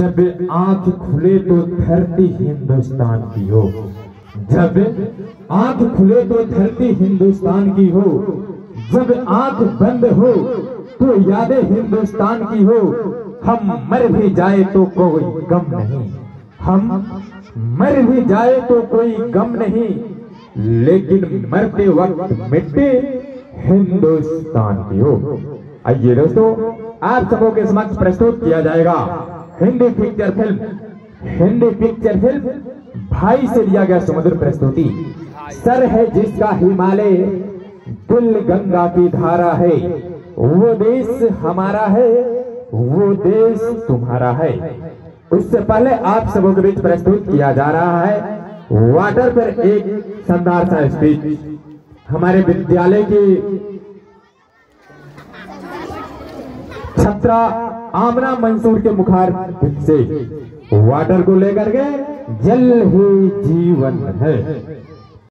जब आंख खुले तो धरती हिंदुस्तान की हो, जब आंख खुले तो धरती हिंदुस्तान की हो, जब आंख बंद हो तो यादें हिंदुस्तान की हो। हम मर भी जाए तो कोई गम नहीं, हम मर भी जाए तो कोई गम नहीं, लेकिन मरते वक्त मिट्टी हिंदुस्तान की हो। आइए दोस्तों, आप सबों के समक्ष प्रस्तुत किया जाएगा हिंदी पिक्चर फिल्म भाई से दिया गया सुमधुर प्रस्तुति। सर है जिसका हिमालय, दिल गंगा की धारा है, वो देश हमारा है, वो देश तुम्हारा है। उससे पहले आप सबों के बीच प्रस्तुत किया जा रहा है वाटर पर एक शानदार सा स्पीच हमारे विद्यालय की छात्रा आमना मंसूर के मुखार से। वाटर को लेकर के जल ही जीवन है।